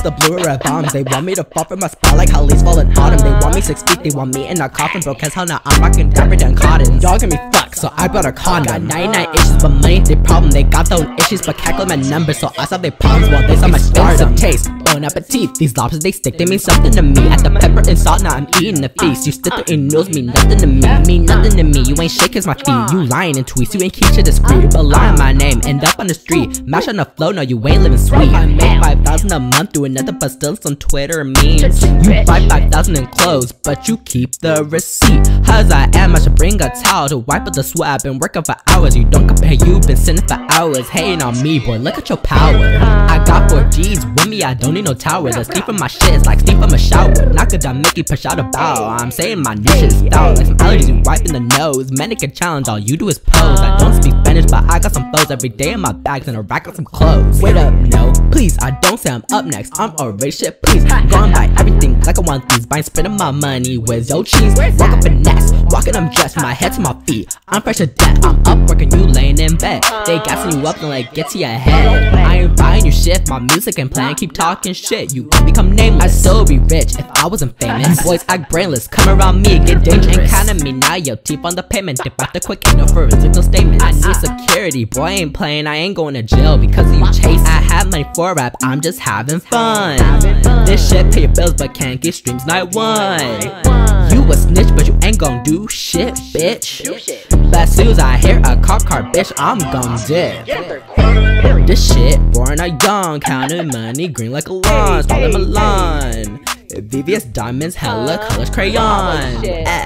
the blue red bombs. They want me to fall from my spot like how leaves falling autumn. They want me 6 feet, they want me in a coffin. Broke as hell, now I'm rocking dapper than cotton. Y'all get me fucked, so I bought a condom. Got 99 issues, but money ain't the problem. They got their own issues, but cackle my numbers, so I saw their problems while they saw my stardom. Taste, bon appetit. These lobsters they stick, they mean something to me. At the pepper and salt, now I'm eating the feast. You stood there and knows mean nothing to me. Mean nothing to me. You ain't shake as my feet. You lying in tweets, you ain't keep shit discreet. But lie on my name, end up on the street. Mash on the flow, no you ain't living sweet. I make 5,000 a month doing nothing but still some Twitter memes. You buy 5,000 in clothes, but you keep the receipt. As I am, I should bring a towel to wipe up the sweat. I've been working for hours, you don't compare, you've been sitting for hours. Hating on me, boy, look at your power. I got 4 G's with me, I don't need no towers. I sleep from my shit, it's like sleep from a shower. Knock it down, make you push out a bow. I'm saying my new shit is stout, like some allergies, you wiping the nose. Mannequin challenge, all you do is pose. I don't speak Spanish, but I got some foes every day in my bags and a rack of some clothes. Wait up, no, please, I don't say I'm up next. I'm already shit, please. Gone by everything like I want these. Buying, spending my money, where's your cheese? Walk up finesse, walking I'm dressed, my head to my feet. I'm fresh to death, I'm up working, you laying in bed. They gassing you up and like get to your head. I ain't buying your shit, my music and playing, keep talking shit. You gon' become nameless. I'd still be rich if I wasn't famous. Boys act brainless, come around me, get dangerous. Ain't counting me now, yo, teeth on the payment. Dip out the quick, ain't no for residual statement. I need security, boy, I ain't playing, I ain't going to jail because of you chase. I have money for rap, I'm just having fun. This shit pay your bills but can't get streams night 1. You a snitch but you ain't gon' do shit, bitch. But as soon as I hear a cop car, bitch, I'm gon' dip. This shit, born a young, counting money, green like a lawn, swallowing Milan. VVS diamonds, hella colors, crayon.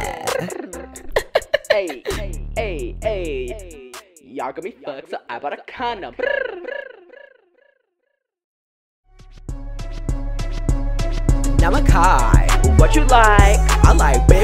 Hey, y'all got me fucked, so I bought a condom. Now Makai, what you like? I like